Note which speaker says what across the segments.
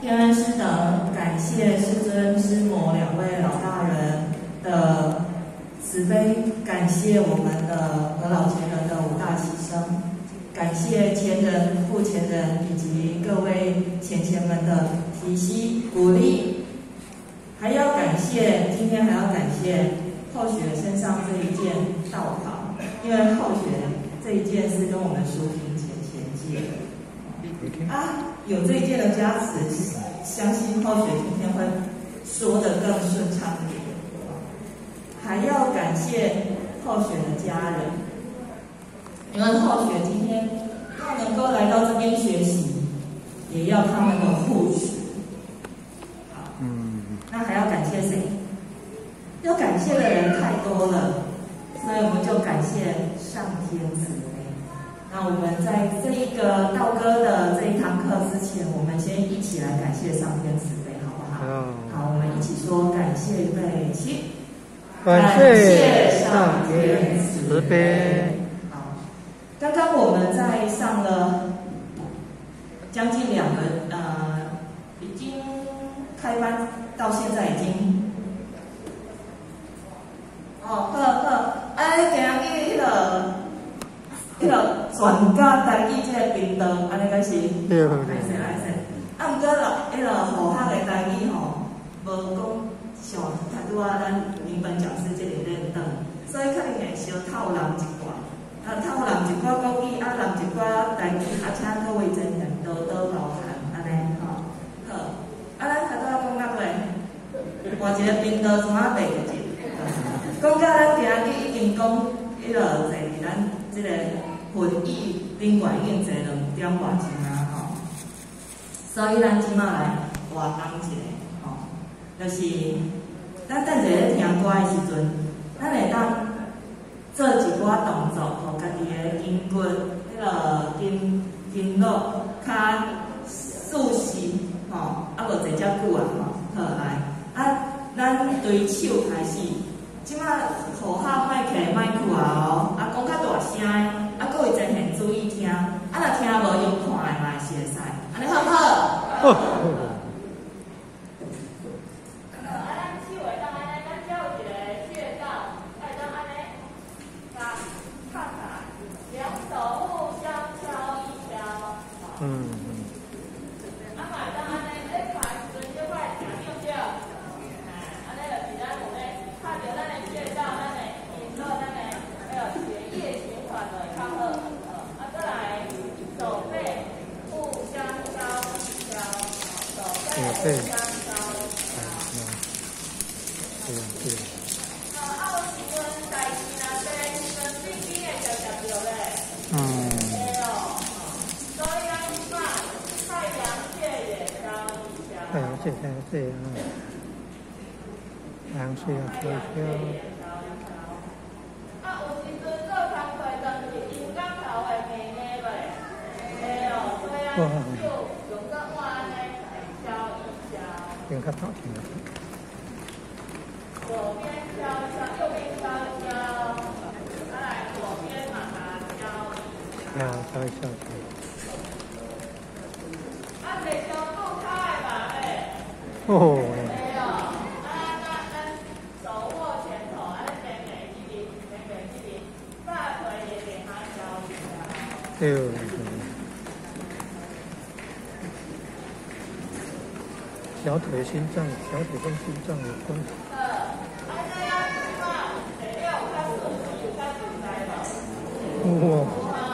Speaker 1: 天恩师等感谢师尊、师母两位老大人的慈悲，感谢我们的和老前人的五大齐声，感谢前人、副前人以及各位前们的提携鼓励，还要感谢今天还要感谢后学身上这一件道袍，因为后学这一件是跟我们淑萍姐借的。有这一件的加持，相信后学今天会说得更顺畅一点。还要感谢后学的家人，因为后学今天要能够来到这边学习，也要他们的护持。好，那还要感谢谁？要感谢的人太多了，所以我们就感谢上天慈悲。那我们在这一个道歌的这一堂课之前，我们先一起来感谢上天慈悲，好不好？好，我们一起说感谢预备起。感谢上天慈悲。好，刚刚我们在上了将近2个已经开班到现在已经今日全家台语这个频道，安尼个是，
Speaker 2: 对。
Speaker 1: 不过啦，户学的台语吼，无讲像拄仔咱民本讲师这个认同，所以可能会小透人一寡，透人一寡国语，人一寡台语，请各位真人多多包涵，安尼吼。好，咱拄仔讲到话，换一个频道怎啊袂着？讲到咱今日已经讲坐伫咱这个会议宾馆已经坐2点外钟啊吼，所以咱即马来活动一下吼，就是咱等者咧听歌的时阵，咱会当做一寡动作，互家己的筋骨、筋络较舒适吼，无坐遮久啊吼，好来咱对手开始。即马互好麦克麦去啊讲较大声的，各位真很注意听，若听无用看的嘛是会使，安尼好不好？
Speaker 2: 对。阳气要飘飘。哇！停较透停。
Speaker 1: 左边敲一敲，右边敲一敲，再来左边把它
Speaker 2: 敲一敲。
Speaker 1: 袂伤够开嘛嘞。
Speaker 2: 哦。
Speaker 1: 没有，手握拳头，北这边，大腿也给它敲一敲。
Speaker 2: 对。小腿心脏，小腿跟心脏有关系。哇！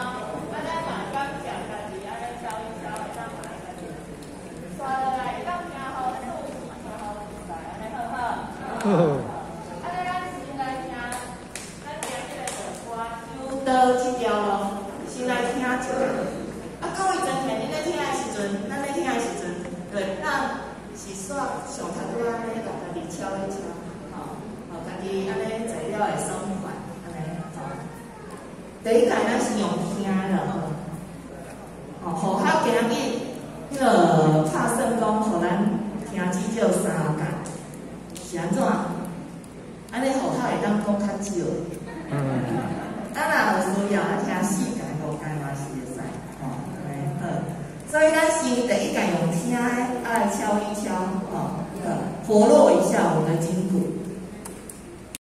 Speaker 1: 到这条咯，先来听一下。各位真听，恁咧听的时阵，咱咧听的时阵，对，咱是煞上头拄安尼，甲家己敲一敲，吼，家己安尼材料会爽快，安尼，第一届咱是用听的，吼，互较今日拍算讲，互咱听至少3届，是安怎？安尼互较会当讲较少。咱若有需要听4届、5届嘛是会使，好。所以咱先第一届用听的，来敲活络一下我的精